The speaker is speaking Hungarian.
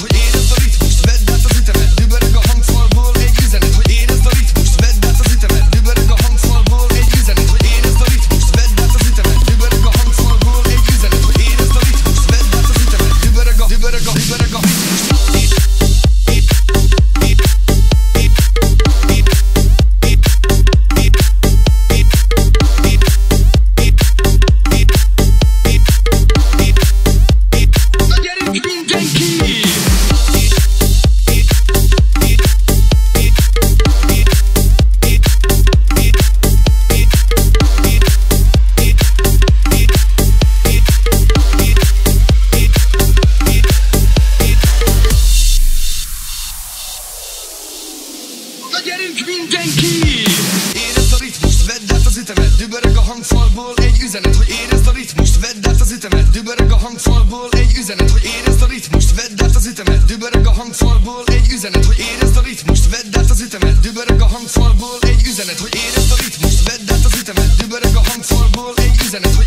hogy érezd a ritmust, vedd át az ütemet, dübörög a hangfalból egy üzenet, hogy érezd a ritmust, vedd át az ütemet, dübörög a hangfalból egy üzenet, hogy érezd a ritmust, vedd át az ütemet, dübörög a hangfalból egy üzenet, hogy érezd a ritmust, vedd át az ütemet, dübörög a ritmust. Gyerünk mindenki! Érezd a ritmust, vedd át az ütemet, dübörög a hangfalból egy üzenet, hogy érezd a ritmust, vedd át az ütemet, dübörög a hangfalból egy üzenet, hogy érezd a ritmust, vedd át az ütemet, dübörög a hangfalból egy üzenet, hogy érezd a ritmust, vedd át az ütemet, dübörög a hangfalból egy üzenet, hogy érezd a ritmust, vedd át az ütemet, dübörög a hangfalból egy üzenet, hogy